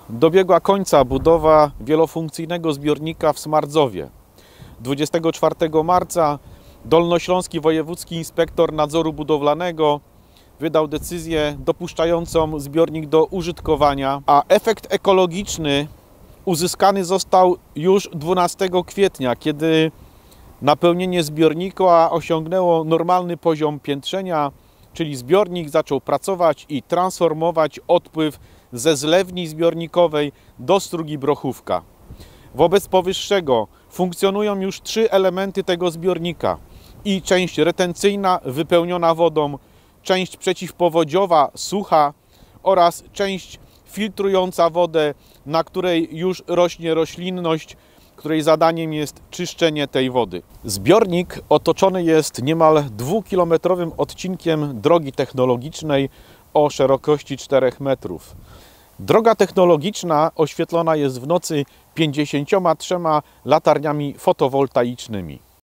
Dobiegła końca budowa wielofunkcyjnego zbiornika w Smardzowie. 24 marca Dolnośląski Wojewódzki Inspektor Nadzoru Budowlanego wydał decyzję dopuszczającą zbiornik do użytkowania, a efekt ekologiczny uzyskany został już 12 kwietnia, kiedy napełnienie zbiornika osiągnęło normalny poziom piętrzenia, czyli zbiornik zaczął pracować i transformować odpływ ze zlewni zbiornikowej do strugi Brochówka. Wobec powyższego funkcjonują już 3 elementy tego zbiornika i część retencyjna wypełniona wodą, część przeciwpowodziowa sucha oraz część filtrująca wodę, na której już rośnie roślinność, której zadaniem jest czyszczenie tej wody. Zbiornik otoczony jest niemal 2-kilometrowym odcinkiem drogi technologicznej o szerokości 4 metrów. Droga technologiczna oświetlona jest w nocy 53 latarniami fotowoltaicznymi.